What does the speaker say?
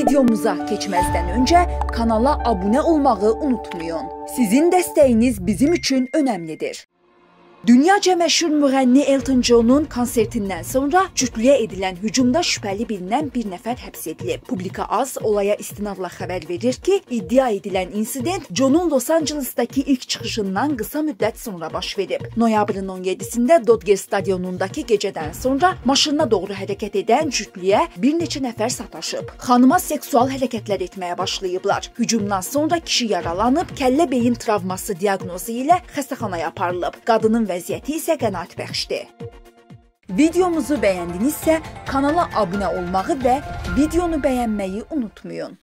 Videomuza keçməzdən öncə kanala abunə olmağı unutmayın. Sizin dəstəyiniz bizim üçün önəmlidir. Dünyaca məşhur müğənni Elton John'un konsertindən sonra cütlüyə edilən hücumda şübhəli bilinən bir nəfər həbs edilib. Publika az olaya istinadla xəbər verir ki, iddia edilən insident John'un Los Angeles'daki ilk çıxışından qısa müddət sonra baş verib. Noyabrın 17-sində Dodger stadionundakı gecədən sonra maşınına doğru hərəkət edən cütlüyə bir neçə nəfər sataşıb. Xanıma seksual hərəkətlər etməyə başlayıblar. Hücumdan sonra kişi yaralanıb, kəllə beyin travması diaqnozu ilə xəstəxanaya aparılıb. Qadının vəziyyəti isə qənaətbəxşdir. Videomuzu bəyəndinizsə kanala abunə olmağı və videonu bəyənməyi unutmayın.